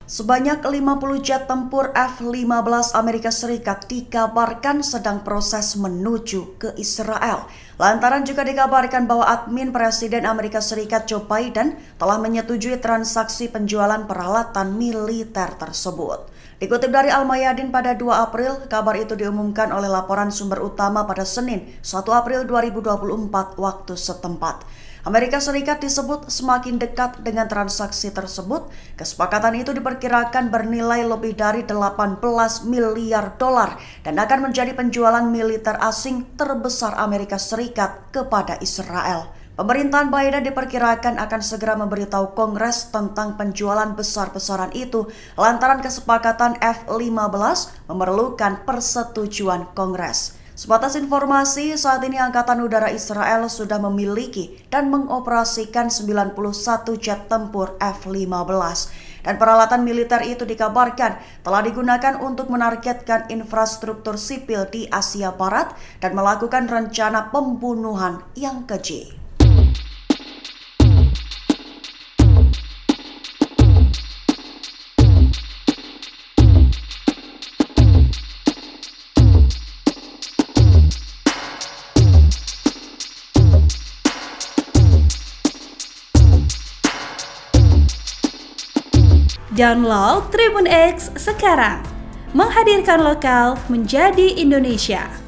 Sebanyak 50 jet tempur F-15 Amerika Serikat dikabarkan sedang proses menuju ke Israel. Lantaran juga dikabarkan bahwa admin Presiden Amerika Serikat Joe Biden telah menyetujui transaksi penjualan peralatan militer tersebut. Dikutip dari Al-Mayadin pada 2 April, kabar itu diumumkan oleh laporan sumber utama pada Senin, 1 April 2024 waktu setempat. Amerika Serikat disebut semakin dekat dengan transaksi tersebut. Kesepakatan itu diperkirakan bernilai lebih dari 18 miliar dolar dan akan menjadi penjualan militer asing terbesar Amerika Serikat kepada Israel. Pemerintahan Biden diperkirakan akan segera memberitahu Kongres tentang penjualan besar-besaran itu lantaran kesepakatan F-15 memerlukan persetujuan Kongres. Sebatas informasi, saat ini Angkatan Udara Israel sudah memiliki dan mengoperasikan 91 jet tempur F-15. Dan peralatan militer itu dikabarkan telah digunakan untuk menargetkan infrastruktur sipil di Asia Barat dan melakukan rencana pembunuhan yang keji. Download Tribun X sekarang, menghadirkan lokal menjadi Indonesia.